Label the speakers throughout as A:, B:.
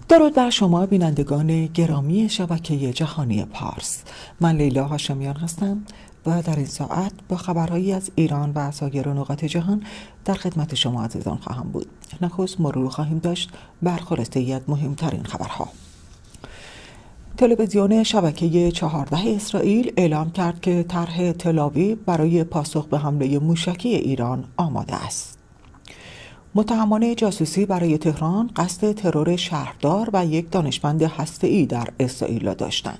A: درود بر شما بینندگان گرامی شبکه جهانی پارس. من لیلا هاشمیان هستم و در این ساعت با خبرهایی از ایران و سایر نقاط جهان در خدمت شما عزیزان خواهم بود. نخست مرور خواهیم داشت بر خلاصه‌ای از مهمترین خبرها. تلویزیون شبکه 14 اسرائیل اعلام کرد که طرح تل‌آویو برای پاسخ به حمله موشکی ایران آماده است. متهمان جاسوسی برای تهران قصد ترور شهردار و یک دانشمند هسته‌ای در اسرائیل را داشتند.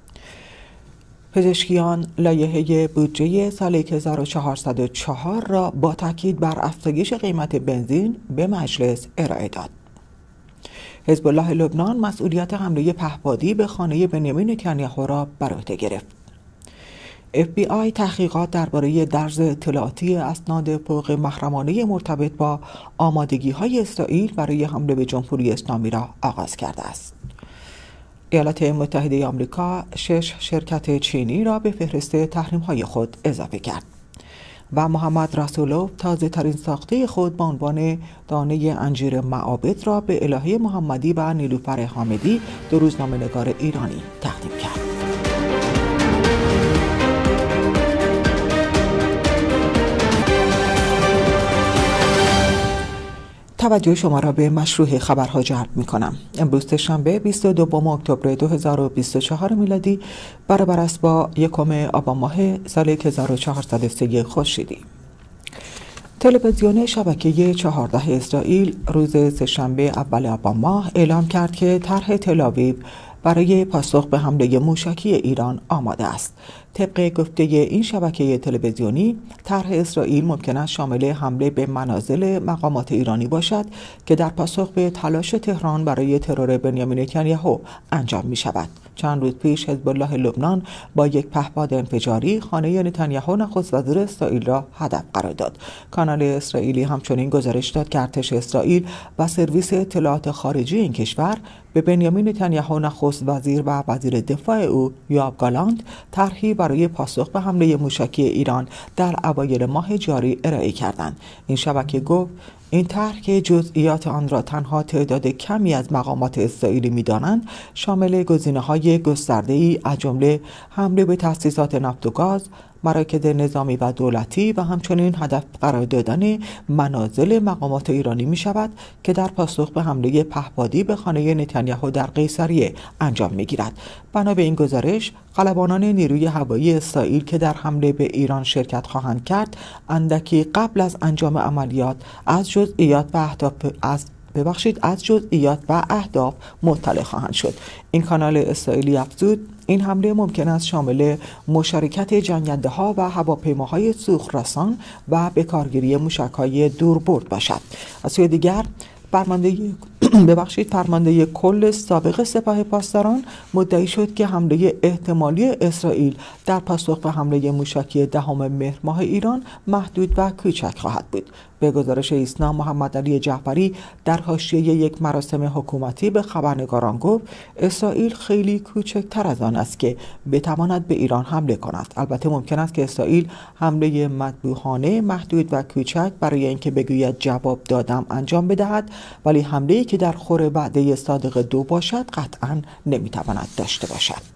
A: پزشکیان لایحه بودجه سال 1404 را با تاکید بر افزایش قیمت بنزین به مجلس ارائه داد. حزب الله لبنان مسئولیت حمله پهپادی به خانه بنیامین نتانیاهو را بر عهده گرفت. FBI تحقیقات درباره درز اطلاعاتی اسناد فوق محرمانه مرتبط با آمادگی‌های اسرائیل برای حمله به جمهوری اسلامی را آغاز کرده است. ایالات متحده آمریکا 6 شرکت چینی را به فهرست تحریم‌های خود اضافه کرد و محمد رسولوف تازه ترین ساخته خود با عنوان دانه انجیر معابد را به الهه محمدی و نیلوفر حامدی دو روزنامه‌نگار ایرانی تقدیم کرد. توجه شما را به مشروع خبرها جلب می کنم. امروز شنبه 22 اکتبر 2024 میلادی برابر است با 1 آبان ماه سال 1403 خورشیدی. تلویزیون شبکه 14 اسرائیل روز سه‌شنبه اول آبان ماه اعلام کرد که طرح تل‌آویو برای پاسخ به حمله موشکی ایران آماده است. طبق گفته این شبکه تلویزیونی، طرح اسرائیل ممکن است شامل حمله به منازل مقامات ایرانی باشد که در پاسخ به تلاش تهران برای ترور بنیامین نتانیاهو انجام می شود. چند روز پیش حزب الله لبنان با یک پهپاد انفجاری خانه نتانیاهو نخست وزیر اسرائیل را هدف قرار داد. کانال اسرائیلی همچنین گزارش داد که ارتش اسرائیل و سرویس اطلاعات خارجی این کشور به بنیامین نتانیاهو نخست وزیر و وزیر دفاع او یوآو گالانت طرحی برای پاسخ به حمله موشکی ایران در اوایل ماه جاری ارائه کردند. این شبکه گفت این طرح که جزئیات آن را تنها تعداد کمی از مقامات اسرائیلی می‌دانند، شامل گزینه‌های گسترده‌ای از جمله حمله به تأسیسات نفت و گاز، مراکز نظامی و دولتی و همچنین هدف قرار دادن منازل مقامات ایرانی می شود که در پاسخ به حمله پهپادی به خانه نتانیاهو در قیصریه انجام می گیرد. بنا به این گزارش، قلبانان نیروی هوایی اسرائیل که در حمله به ایران شرکت خواهند کرد، اندکی قبل از انجام عملیات از جزئیات و اهداف مطلع خواهند شد. این کانال اسرائیلی افزود این حمله ممکن است شامل مشارکت جنگنده‌ها و هواپیماهای سوخت‌رسان و به کارگیری موشک‌های دوربرد باشد. از سوی دیگر فرمانده کل سابق سپاه پاسداران مدعی شد که حمله احتمالی اسرائیل در پاسخ به حمله موشکی 10 مهر ماه ایران محدود و کوچک خواهد بود. به گزارش ایسنا، محمد علی جعفری در حاشیه یک مراسم حکومتی به خبرنگاران گفت اسرائیل خیلی کوچکتر از آن است که بتواند به ایران حمله کند. البته ممکن است که اسرائیل حمله مطبوعانه محدود و کوچک برای اینکه بگوید جواب دادم انجام بدهد، ولی حمله‌ای که در خور وعده صادق 2 باشد قطعاً نمیتواند داشته باشد.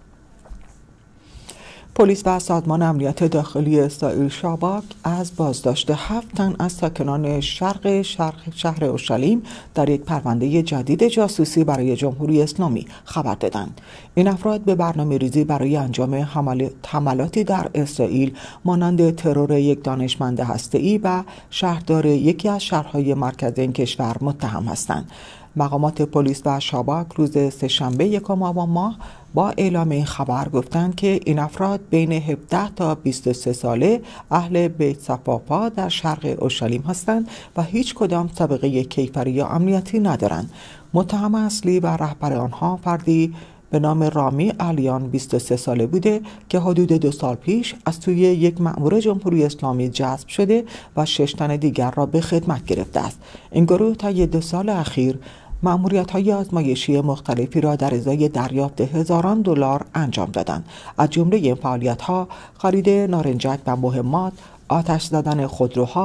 A: پلیس و سازمان امنیت داخلی اسرائیل شاباک از بازداشت 7 تن از ساکنان شرق شهر اورشلیم در یک پرونده جدید جاسوسی برای جمهوری اسلامی خبر دادند. این افراد به برنامه‌ریزی برای انجام حملاتی در اسرائیل مانند ترور یک دانشمند هسته‌ای و شهردار یکی از شهرهای مرکزی این کشور متهم هستند. مقامات پلیس و شاباک روز سه‌شنبه 1 آبان ماه با اعلام این خبر گفتند که این افراد بین 17 تا 23 ساله اهل بیت صفافا در شرق اورشلیم هستند و هیچ کدام سابقه کیفری یا امنیتی ندارند. متهم اصلی و رهبر آنها فردی به نام رامی علیان 23 ساله بوده که حدود 2 سال پیش از سوی یک مأمور جمهوری اسلامی جذب شده و 6 تن دیگر را به خدمت گرفته است. این گروه طی 2 سال اخیر مأموریت‌های آزمایشی مختلفی را در ازای دریافت هزاران دلار انجام دادند. از جمله این فعالیت‌ها خرید نارنجک و مهمات، آتش زدن خودروها،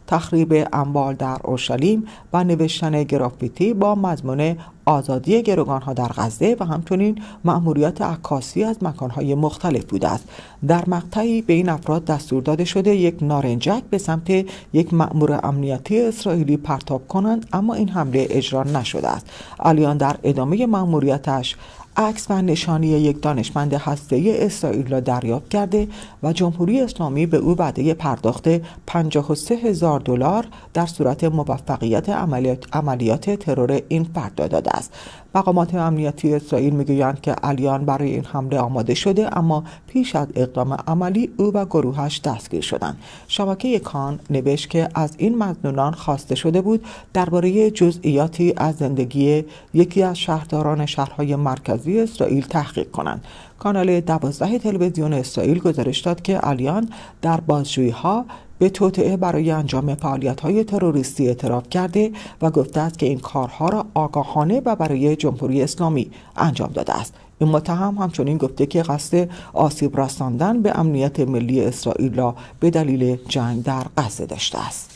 A: تخریب اموال در اورشلیم و نوشتن گرافیتی با مضمون آزادی گروگانها در غزه و همچنین مأموریت عکاسی از مکانهای مختلف بوده است. در مقطعی به این افراد دستور داده شده یک نارنجک به سمت یک مأمور امنیتی اسرائیلی پرتاب کنند، اما این حمله اجرا نشده است. علیان در ادامه مأموریتش عکس و نشانی یک دانشمند هسته‌ای اسرائیل را دریافت کرده و جمهوری اسلامی به او وعده پرداخت $53,000 در صورت موفقیت عملیات ترور این فرد داده است. مقامات امنیتی اسرائیل میگویند که علیان برای این حمله آماده شده، اما پیش از اقدام عملی او و گروهش دستگیر شدند. شبکه کان نوشت که از این مظنونان خواسته شده بود درباره جزئیاتی از زندگی یکی از شهرداران شهرهای مرکزی اسرائیل تحقیق کنند. کانال 12 تلویزیون اسرائیل گزارش داد که علیان در بازجویی‌ها به توطئه برای انجام فعالیت‌های تروریستی اعتراف کرده و گفته است که این کارها را آگاهانه و برای جمهوری اسلامی انجام داده است. این متهم همچنین گفته که قصد آسیب رساندن به امنیت ملی اسرائیل را به دلیل جنگ در غزه داشته است.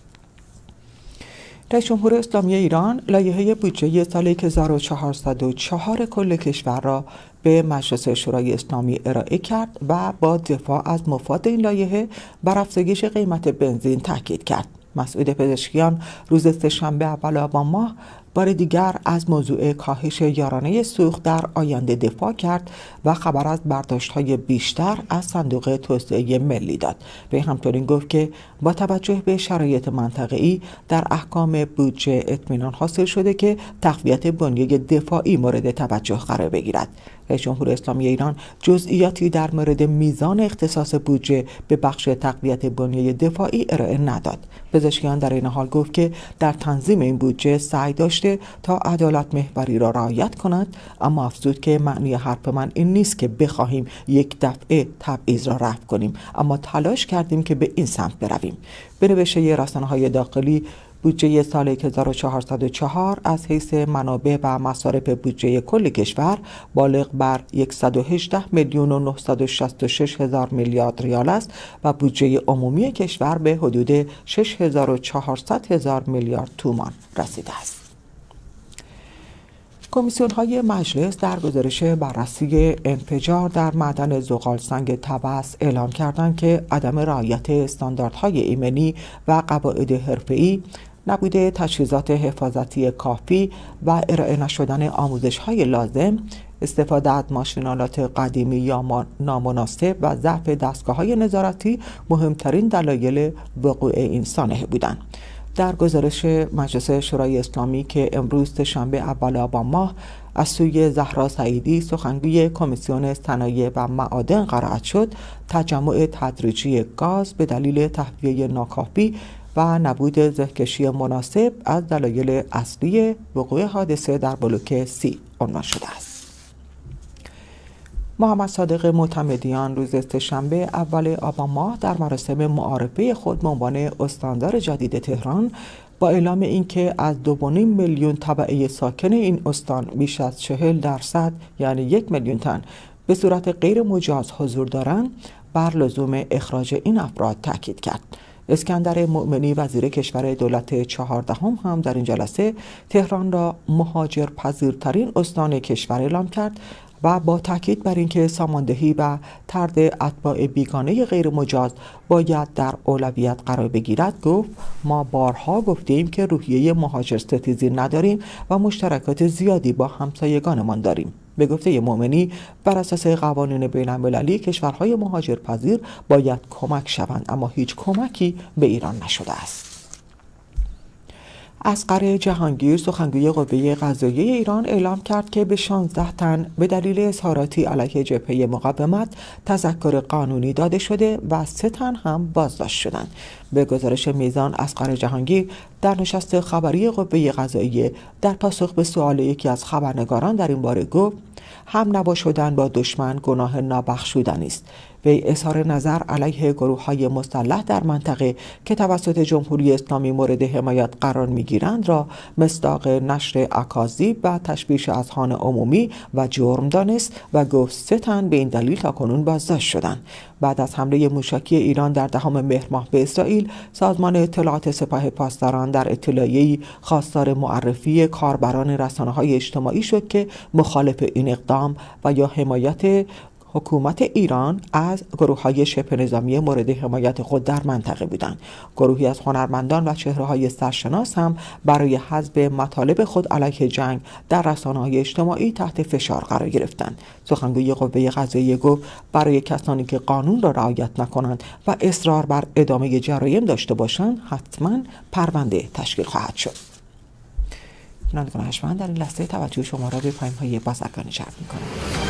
A: رئیس جمهور اسلامی ایران لایحه بودجه سال 1404 کل کشور را به مجلس شورای اسلامی ارائه کرد و با دفاع از مفاد این لایحه بر افزایش قیمت بنزین تاکید کرد. مسعود پزشکیان روز سه‌شنبه اول آبان ماه بار دیگر از موضوع کاهش یارانه سوخت در آینده دفاع کرد و خبر از برداشت‌های بیشتر از صندوق توسعه ملی داد. به همچنین گفت که با توجه به شرایط منطقه‌ای در احکام بودجه اطمینان حاصل شده که تقویت بنیه دفاعی مورد توجه قرار بگیرد. رئیس جمهور اسلامی ایران جزئیاتی در مورد میزان اختصاص بودجه به بخش تقویت بنیه دفاعی ارائه نداد. پزشکیان در این حال گفت که در تنظیم این بودجه سعی داشته تا عدالت محوری را رعایت کند، اما افزود که معنی حرف من این نیست که بخواهیم یک دفعه تبعیض را رفع کنیم، اما تلاش کردیم که به این سمت برویم. به نوشته رسانه‌های داخلی، بودجه سال 1404 از حیث منابع و مصارف بودجه کل کشور بالغ بر 118,966,000 میلیارد ریال است و بودجه عمومی کشور به حدود 6,400,000 میلیارد تومان رسیده است. کمیسیون‌های مجلس در گزارش بررسی انفجار در معدن زغالسنگ طبس اعلام کردند که عدم رعایت استانداردهای ایمنی و قواعد حرفه‌ای، نبود تجهیزات حفاظتی کافی و ارائه نشدن آموزش‌های لازم، استفاده از ماشین‌آلات قدیمی یا نامناسب و ضعف دستگاه‌های نظارتی مهمترین دلایل وقوع این سانحه بودند. در گزارش مجلس شورای اسلامی که امروز شنبه اول آبان ماه از سوی زهرا سعیدی سخنگوی کمیسیون صنایع و معادن قرائت شد، تجمع تدریجی گاز به دلیل تهویه ناکافی و نبود زهکشی مناسب از دلایل اصلی وقوع حادثه در بلوک C عنوان شده است. محمد صادق معتمدیان روز سه‌شنبه اول آبان ماه در مراسم معارفه خود به عنوان استاندار جدید تهران با اعلام اینکه از 2.5 میلیون تبعه ساکن این استان بیش از 40% یعنی 1 میلیون تن به صورت غیر مجاز حضور دارند، بر لزوم اخراج این افراد تاکید کرد. اسکندر مؤمنی وزیر کشور دولت 14 هم در این جلسه تهران را مهاجر پذیرترین استان کشور اعلام کرد و با تاکید بر اینکه ساماندهی و طرد اتباع بیگانه غیر مجاز باید در اولویت قرار بگیرد گفت: ما بارها گفتیم که روحیه مهاجر ستیزی نداریم و مشترکات زیادی با همسایگانمان داریم. به گفته مؤمنی، بر اساس قوانین بین المللی کشورهای مهاجرپذیر باید کمک شوند، اما هیچ کمکی به ایران نشده است. اصغر جهانگیر سخنگوی قوه قضاییه ایران اعلام کرد که به 16 تن به دلیل اظهاراتی علیه جبهه مقاومت تذکر قانونی داده شده و 3 تن هم بازداشت شدند. به گزارش میزان، اصغر جهانگیر در نشست خبری قوه قضاییه در پاسخ به سوال یکی از خبرنگاران در این باره گفت: هم نوا شدن با دشمن گناه نابخشودنی است. وی اظهار نظر علیه گروه‌های مسلح در منطقه که توسط جمهوری اسلامی مورد حمایت قرار می‌گیرند را مصداق نشر اکاذیب و تشویش اذهان عمومی و جرم دانست و گفت 3 تن به این دلیل تاکنون بازداشت شدند. بعد از حمله موشکی ایران در 10 مهر ماه به اسرائیل، سازمان اطلاعات سپاه پاسداران در اطلاعیه‌ای خواستار معرفی کاربران رسانه‌های اجتماعی شد که مخالف این اقدام و یا حمایت حکومت ایران از گروه‌های شبه نظامی مورد حمایت خود در منطقه بودند. گروهی از هنرمندان و چهره‌های سرشناس هم برای حذف مطالب خود علیه جنگ در رسانه‌های اجتماعی تحت فشار قرار گرفتند. سخنگوی قوه قضاییه گفت برای کسانی که قانون را رعایت نکنند و اصرار بر ادامه جرایم داشته باشند حتما پرونده تشکیل خواهد شد. شنوندگان ارجمند، در این لحظه توجه شما را به پیام‌های بازرگانی جلب می‌کنم.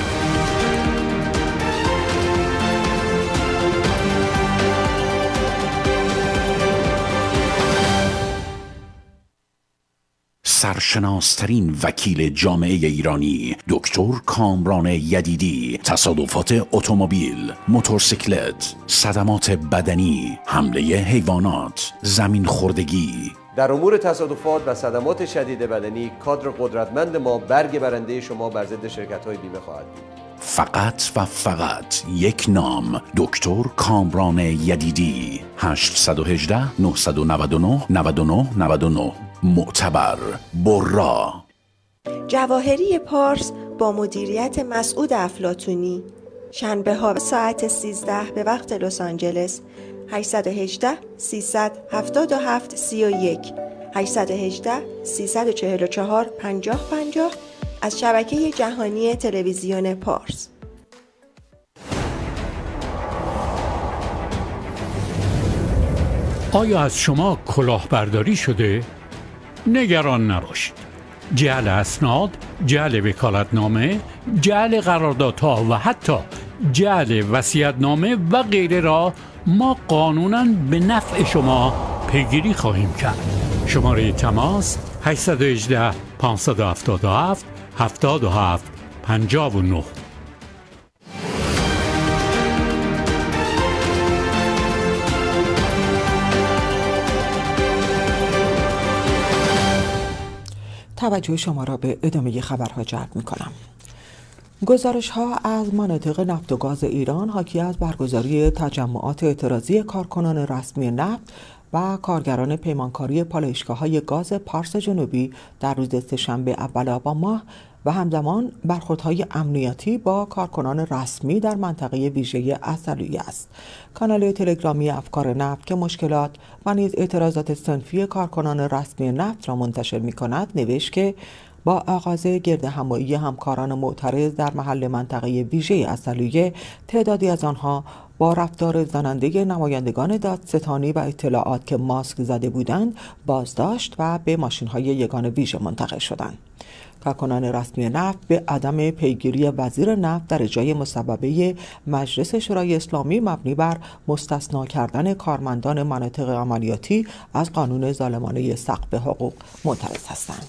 B: سرشناسترین وکیل جامعه ایرانی دکتر کامران یدیدی، تصادفات اتومبیل، موتورسیکلت، صدمات بدنی، حمله حیوانات، زمین خوردگی.
C: در امور تصادفات و صدمات شدید بدنی کادر قدرتمند ما برگ برنده شما بر ضد شرکت‌های بیمه خواهد بود.
B: فقط و فقط یک نام، دکتر کامران یدیدی. 818 999 99 99. معتبر، برا.
D: جواهری پارس با مدیریت مسعود افلاطونی، شنبه ها ساعت 13 به وقت لس آنجلس. 818 377 31 818 344 5050 از شبکه جهانی تلویزیون پارس.
E: آیا از شما کلاهبرداری شده؟ نگران نباشید. جعل اسناد، جعل وکالتنامه، جعل قراردادها و حتی جعل وصیت‌نامه و غیره را ما قانوناً به نفع شما پیگیری خواهیم کرد. شماره تماس 818 577 77 59.
A: توجه شما را به ادامه خبرها جلب می‌کنم. گزارش‌ها از مناطق نفت و گاز ایران حاکی از برگزاری تجمعات اعتراضی کارکنان رسمی نفت و کارگران پیمانکاری پالایشگاه‌های گاز پارس جنوبی در روز سه‌شنبه اول آبان ماه و همزمان برخوردهای امنیتی با کارکنان رسمی در منطقه ویژه عسلویه است. کانال تلگرامی افکار نفت که مشکلات و نیز اعتراضات صنفی کارکنان رسمی نفت را منتشر می‌کند نوشت که با آغاز گردهمایی همکاران معترض در محل منطقه ویژه عسلویه، تعدادی از آنها با رفتار زننده نمایندگان دادستانی و اطلاعات که ماسک زده بودند بازداشت و به ماشین‌های یگان ویژه منتقل شدند. کارکنان رسمی نفت به عدم پیگیری وزیر نفت در اجرای مصوبه مجلس شورای اسلامی مبنی بر مستثنا کردن کارمندان مناطق عملیاتی از قانون ظالمانه سقف حقوق معترض هستند.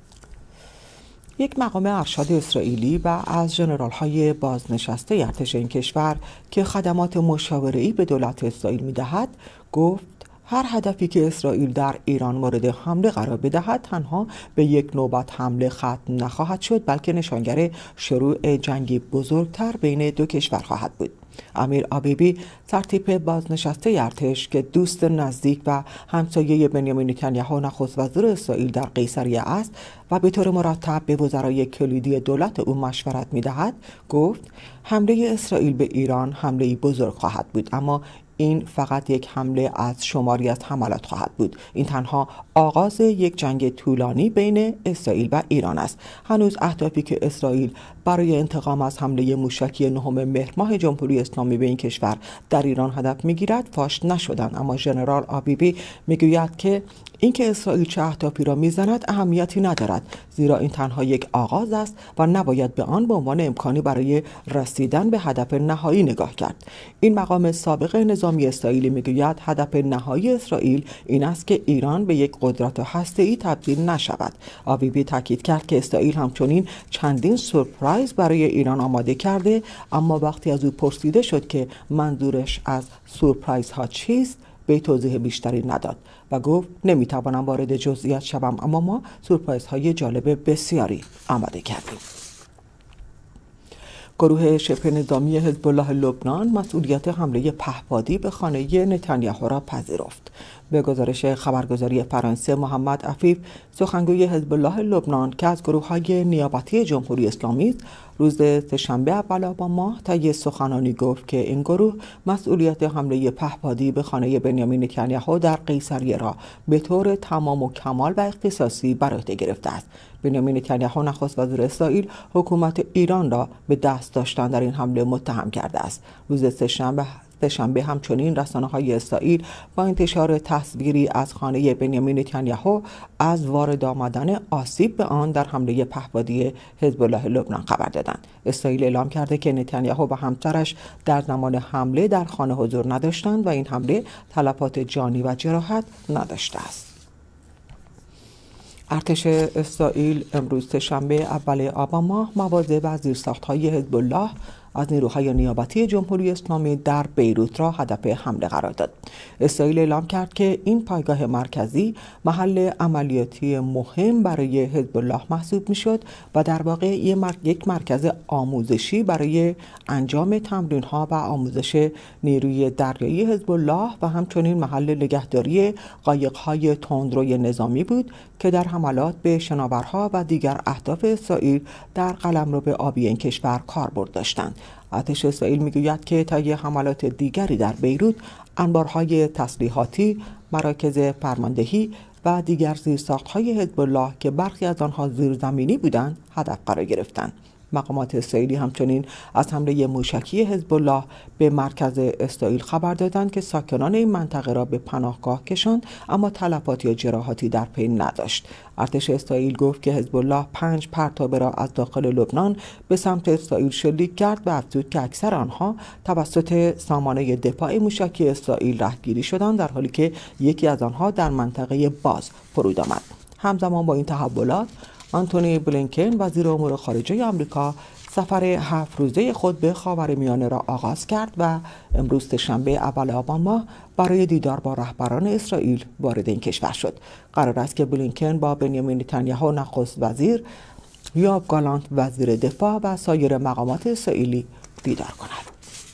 A: یک مقام ارشد اسرائیلی و از ژنرال‌های بازنشسته ارتش این کشور که خدمات مشاوره‌ای به دولت اسرائیل می‌دهد گفت هر هدفی که اسرائیل در ایران مورد حمله قرار بدهد تنها به یک نوبت حمله ختم نخواهد شد، بلکه نشانگر شروع جنگی بزرگتر بین دو کشور خواهد بود. امیر آبیبی سرتیپ بازنشسته ارتش که دوست نزدیک و همسایه بنیامین نتانیاهو نخست وزیر اسرائیل در قیصریه است و به طور مرتب به وزرای کلیدی دولت او مشورت می‌دهد، گفت حمله اسرائیل به ایران حمله‌ای بزرگ خواهد بود، اما این فقط یک حمله از شماری از حملات خواهد بود. این تنها آغاز یک جنگ طولانی بین اسرائیل و ایران است. هنوز اهدافی که اسرائیل برای انتقام از حمله موشکی 9 مهر ماه جمهوری اسلامی به این کشور در ایران هدف میگیرد فاش نشدند، اما ژنرال آبیبی میگوید که اینکه اسرائیل چه اهدافی را میزند اهمیتی ندارد، زیرا این تنها یک آغاز است و نباید به آن به عنوان امکانی برای رسیدن به هدف نهایی نگاه کرد. این مقام سابق نظامی اسرائیلی میگوید هدف نهایی اسرائیل این است که ایران به یک قدرت هسته‌ای تبدیل نشود. آویبی تاکید کرد که اسرائیل همچنین چندین سورپرایز برای ایران آماده کرده، اما وقتی از او پرسیده شد که منظورش از سورپرایز ها چیست، به توضیح بیشتری نداد و گفت نمیتوانم وارد جزئیات شوم، اما ما سورپرایز های جالب بسیاری آماده کردیم. گروه شبه نظامی حزب الله لبنان مسئولیت حمله پهپادی به خانه نتانیاهو را پذیرفت. به گزارش خبرگزاری فرانسه، محمد عفیف، سخنگوی حزب الله لبنان که از گروه‌های نیابتی جمهوری اسلامی است، روز سه‌شنبه اول آبان ماه طی سخنرانی گفت که این گروه مسئولیت حمله پهپادی به خانه بنیامین نتانیاهو در قیصریه را به طور تمام و کمال و اختصاصی بر عهده گرفته است. بنیامین نتانیاهو نخست وزیر اسرائیل حکومت ایران را به دست داشتن در این حمله متهم کرده است. روز سه‌شنبه همچنین رسانه‌های اسرائیل با انتشار تصویری از خانه بنیامین نتانیاهو از وارد آمدن آسیب به آن در حمله پهپادی حزب الله لبنان خبر دادند. اسرائیل اعلام کرده که نتانیاهو و همسرش در زمان حمله در خانه حضور نداشتند و این حمله تلفات جانی و جراحت نداشته است. ارتش اسرائیل امروز سه‌شنبه اول آبان ماه مواضع و زیرساخت‌های حزب الله از نیروهای نیابتی جمهوری اسلامی در بیروت را هدف حمله قرار داد. اسرائیل اعلام کرد که این پایگاه مرکزی محل عملیاتی مهم برای حزب الله محسوب می‌شد و در واقع یک مرکز آموزشی برای انجام تمرین‌ها و آموزش نیروی دریایی حزب الله و همچنین محل نگهداری قایق‌های تندروی نظامی بود که در حملات به شناورها و دیگر اهداف اسرائیل در قلمرو آبی این کشور کاربرد داشتند. ارتش اسرائیل میگوید که طی حملات دیگری در بیروت انبارهای تسلیحاتی، مراکز فرماندهی و دیگر زیرساخت‌های حزب الله که برخی از آنها زیرزمینی بودند هدف قرار گرفتند. مقامات اسرائیلی همچنین از حمله موشکی حزب الله به مرکز اسرائیل خبر دادند که ساکنان این منطقه را به پناهگاه کشاند، اما تلفات یا جراحاتی در پی نداشت. ارتش اسرائیل گفت که حزب الله 5 پرتابه را از داخل لبنان به سمت اسرائیل شلیک کرد و افزود که اکثر آنها توسط سامانه دفاع موشکی اسرائیل رهگیری شدند، در حالی که یکی از آنها در منطقه باز فرود آمد. همزمان با این تحولات، آنتونی بلینکن وزیر امور خارجه آمریکا سفر 7 روزه خود به خاورمیانه را آغاز کرد و امروز سه‌شنبه اول آبان ماه برای دیدار با رهبران اسرائیل وارد این کشور شد. قرار است که بلینکن با بنیامین نتانیاهو نخست وزیر، یوآف گالانت وزیر دفاع و سایر مقامات اسرائیلی دیدار کند.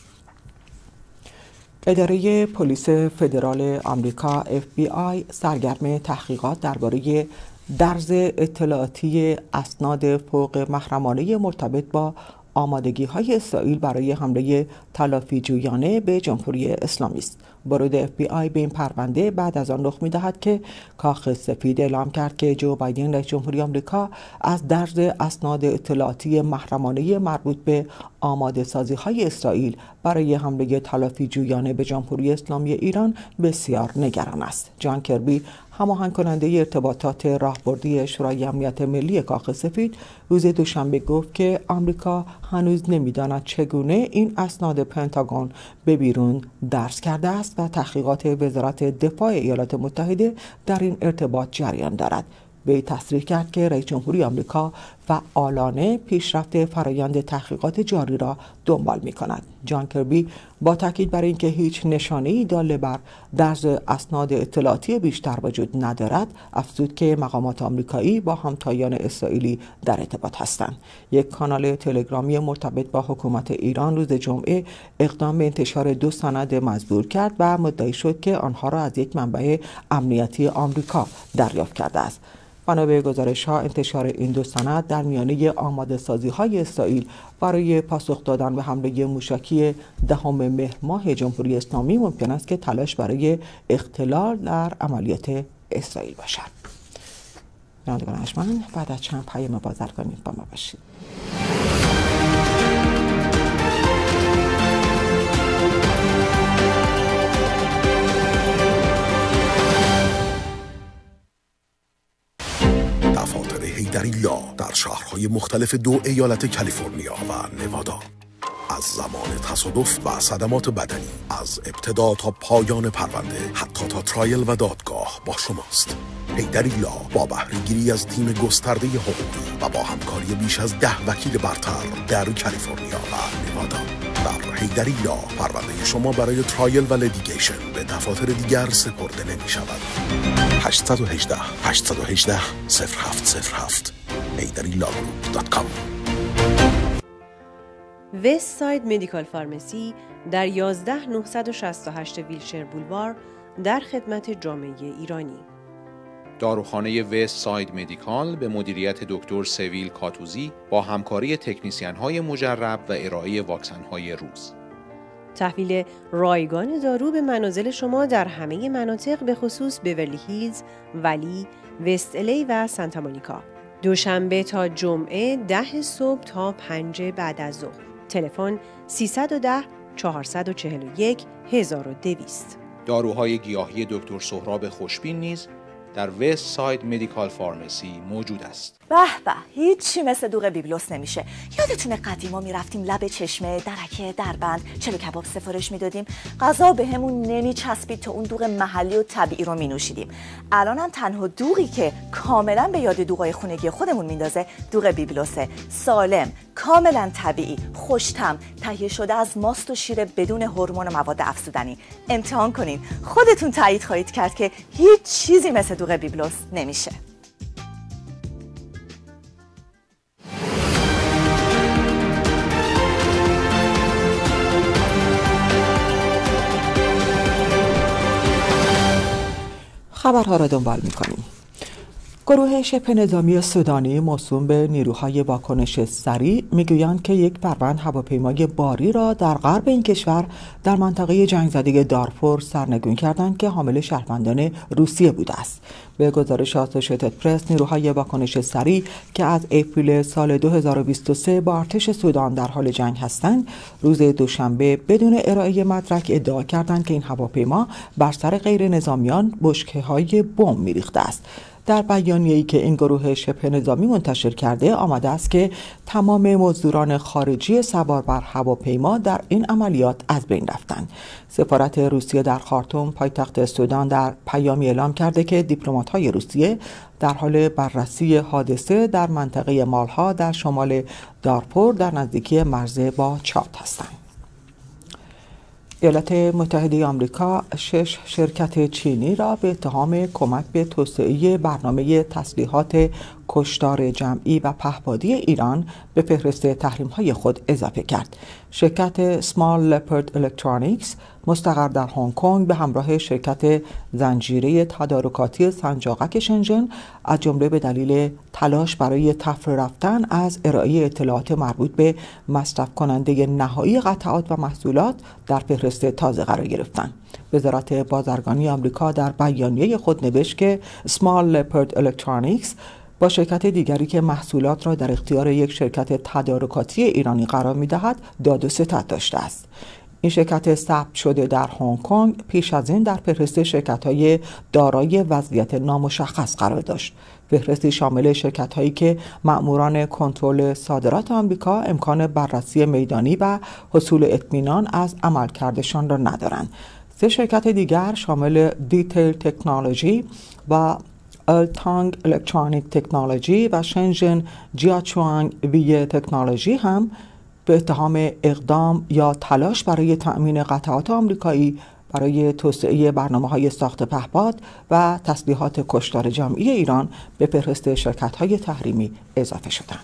A: اداره پلیس فدرال آمریکا FBI سرگرم تحقیقات درباره درز اطلاعاتی اسناد فوق محرمانه مرتبط با آمادگی‌های اسرائیل برای حمله تلافی جویانه به جمهوری اسلامی است. ورود FBI به این پرونده بعد از آن رخ می‌دهد که کاخ سفید اعلام کرد که جو بایدن رئیس جمهوری آمریکا از درز اسناد اطلاعاتی محرمانه مربوط به آماده سازی‌های اسرائیل برای حمله تلافی جویانه به جمهوری اسلامی ایران بسیار نگران است. جان کربی، هماهنگ کننده ارتباطات راهبردی شورای امنیت ملی کاخ سفید، روز دوشنبه گفت که آمریکا هنوز نمی‌داند چگونه این اسناد پنتاگون به بیرون درز کرده است و تحقیقات وزارت دفاع ایالات متحده در این ارتباط جریان دارد. وی تصریح کرد که رئیس جمهوری آمریکا فعالانه پیشرفت فرآیند تحقیقات جاری را دنبال می‌کند. جان کربی با تاکید بر اینکه هیچ نشانه‌ای دال بر درز اسناد اطلاعاتی بیشتر وجود ندارد، افزود که مقامات آمریکایی با همتایان اسرائیلی در ارتباط هستند. یک کانال تلگرامی مرتبط با حکومت ایران روز جمعه اقدام به انتشار 2 سند مزبور کرد و مدعی شد که آنها را از یک منبع امنیتی آمریکا دریافت کرده است. بنا به گزارش‌ها، انتشار این 2 سند در میانه آماده سازی‌های اسرائیل برای پاسخ دادن به حمله موشکی 10 مهر ماه جمهوری اسلامی ممکن است که تلاش برای اختلال در عملیات اسرائیل باشد. بینندگان ارجمند، بعد از چند پیام بازرگانی با ما باشید.
F: حیدری لا در شهرهای مختلف 2 ایالت کالیفرنیا و نوادا. از زمان تصادف و صدمات بدنی، از ابتدا تا پایان پرونده، حتی تا ترایل و دادگاه با شماست. حیدری لا با بهره‌گیری از تیم گسترده حقوقی و با همکاری بیش از 10 وکیل برتر در کالیفرنیا و نوادا. در حیدری لا پرونده شما برای ترایل و لیتیگیشن به دفاتر دیگر سپرده نمی شود. 818 818 0707 HaydaryLawGroup.com.
G: وست ساید مدیکال فارمسی در 11968 ویلشر بولوار در خدمت جامعه ایرانی.
H: داروخانه وست ساید مدیکال به مدیریت دکتر سویل کاتوزی با همکاری تکنیسیان‌های مجرب و ارائه واکسن‌های روز.
G: تحویل رایگان دارو به منازل شما در همه مناطق به خصوص بیورلی هیلز، ولی، وست الی و سانتا مونیکا. دوشنبه تا جمعه 10 صبح تا 5 بعد از ظهر. تلفن 310 441 1200.
H: داروهای گیاهی دکتر سهراب خوشبین نیز در وست ساید مدیکال فارمسی موجود است.
I: به به، هیچی مثل دوغ بیبلوس نمیشه. یادتونه قدیما میرفتیم لب چشمه درکه دربند چلو کباب سفارش میدادیم، غذا بهمون نمیچسبید تا اون دوغ محلی و طبیعی رو مینوشیدیم. الانم تنها دوغی که کاملا به یاد دوغای خونگی خودمون میندازه دوغ بیبلوسه. سالم، کاملا طبیعی، خوش‌طعم، تهیه شده از ماست و شیر بدون هورمون و مواد افزودنی. امتحان کنین، خودتون تایید خواهید کرد که هیچ چیزی مثل دوغ بیبلوس نمیشه.
A: خبرها را دنبال می‌کنیم. گروه شبه نظامی سودانی موسوم به نیروهای واکنش سریع میگویند که یک فروند هواپیمای باری را در غرب این کشور در منطقه جنگ زده دارفور سرنگون کردند که حامل شهروندان روسیه بوده است. به گزارش آسوشیتد پرس، نیروهای واکنش سریع که از اپریل سال 2023 با ارتش سودان در حال جنگ هستند، روز دوشنبه بدون ارائه مدرک ادعا کردند که این هواپیما بر سر غیر نظامیان بشکه‌های بمب می‌ریخته است. در بیانیه‌ای که این گروه شبه نظامی منتشر کرده آمده است که تمام مزدوران خارجی سوار بر هواپیما در این عملیات از بین رفتند. سفارت روسیه در خارتوم پایتخت سودان در پیامی اعلام کرده که دیپلمات‌های روسیه در حال بررسی حادثه در منطقه مالها در شمال دارفور در نزدیکی مرز با چاد هستند. ایالات متحده آمریکا 6 شرکت چینی را به اتهام کمک به توسعه برنامه تسلیحات کشتار جمعی و پهپادی ایران به فهرست تحریم‌های خود اضافه کرد. شرکت سمال لپرد الکترونیکس مستقر در هنگ کنگ به همراه شرکت زنجیره تدارکاتی سنجاقک شنژن از جمله به دلیل تلاش برای تفره رفتن از ارائه اطلاعات مربوط به مصرف کننده نهایی قطعات و محصولات در فهرست تازه قرار گرفتند. وزارت بازرگانی آمریکا در بیانیه خود نوشت که سمال لپرد الکترونیکس با شرکت دیگری که محصولات را در اختیار یک شرکت تدارکاتی ایرانی قرار می‌دهد داد و ستد داشته است. این شرکت ثبت شده در هنگ کنگ پیش از این در فهرست شرکت‌های دارای وضعیت نامشخص قرار داشت. فهرستی شامل شرکت‌هایی که مأموران کنترل صادرات آمریکا امکان بررسی میدانی و حصول اطمینان از عملکردشان را ندارند. 3 شرکت دیگر شامل دیتیل تکنولوژی و التانگ الکترونیک تکنولوژی و شنژن جیاچوانگ وی تکنولوژی هم به اتهام اقدام یا تلاش برای تأمین قطعات آمریکایی برای توسعه برنامه‌های ساخت پهپاد و تسلیحات کشتار جمعی ایران به فهرست شرکت‌های تحریمی اضافه شدند.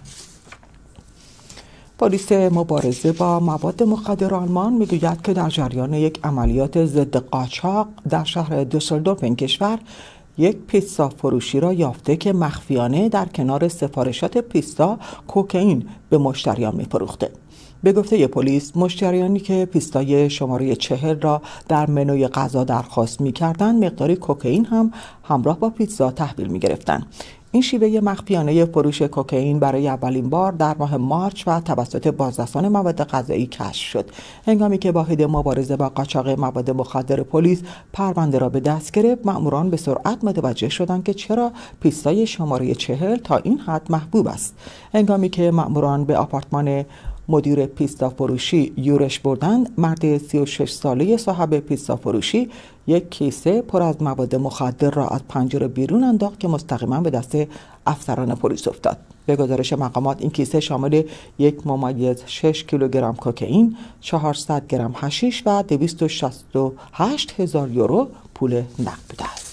A: پلیس مبارزه با مواد مخدر آلمان میگوید که در جریان یک عملیات ضد قاچاق در شهر دوسلدورف این کشور یک پیتزا فروشی را یافته که مخفیانه در کنار سفارشات پیتزا کوکائین به مشتریان می‌فروخته. به گفته پلیس، مشتریانی که پیتزای شماره 40 را در منوی غذا درخواست می‌کردند، مقداری کوکائین هم همراه با پیتزا تحویل می‌گرفتند. این شیوه مخفیانه فروش کوکائین برای اولین بار در ماه مارچ و توسط بازرسان مواد غذایی کشف شد. هنگامی که واحد مبارزه با قاچاق مواد مخدر پلیس پرونده را به دست گرفت، مأموران به سرعت متوجه شدند که چرا پیستای شماره 40 تا این حد محبوب است. هنگامی که مأموران به آپارتمان مدیر پیستا فروشی یورش بردند، مرد 36 ساله صاحب پیستا فروشی یک کیسه پر از مواد مخدر را از پنجره بیرون انداخت که مستقیما به دست افسران پلیس افتاد. به گزارش مقامات این کیسه شامل 1.6 کیلوگرم کوکائین، 400 گرم حشیش و 268,000 یورو پول نقد بوده است.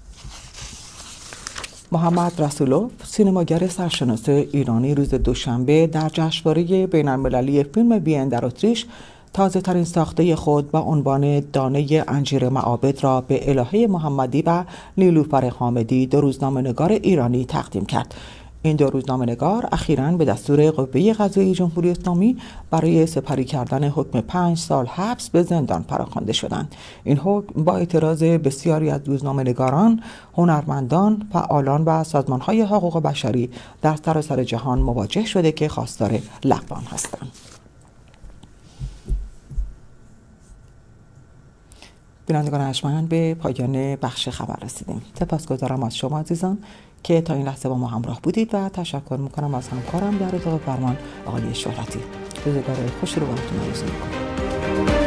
A: محمد رسولوف، سینماگر سرشناس ایرانی، روز دوشنبه در جشنواره بین‌المللی فیلم وین در اتریش تازه ترین ساخته خود با عنوان دانه انجیر معابد را به الهه محمدی و نیلوفر حامدی، دو روزنامه‌نگار ایرانی تقدیم کرد. این دو روزنامه‌نگار اخیراً به دستور قوه قضاییه جمهوری اسلامی برای سپری کردن حکم 5 سال حبس به زندان فراخوانده شدند. این حکم با اعتراض بسیاری از روزنامه‌نگاران، هنرمندان، فعالان و سازمان‌های حقوق بشری در سراسر جهان مواجه شده که خواستار لغو آن هستند. بینندگان ارجمند، به پایان بخش خبر رسیدیم. سپاسگزارم از شما عزیزان که تا این لحظه با ما همراه بودید و تشکر میکنم از همکارم در اتاق فرمان آقای شهرتی. روزگار خوش رو براتون آرزو میکنم.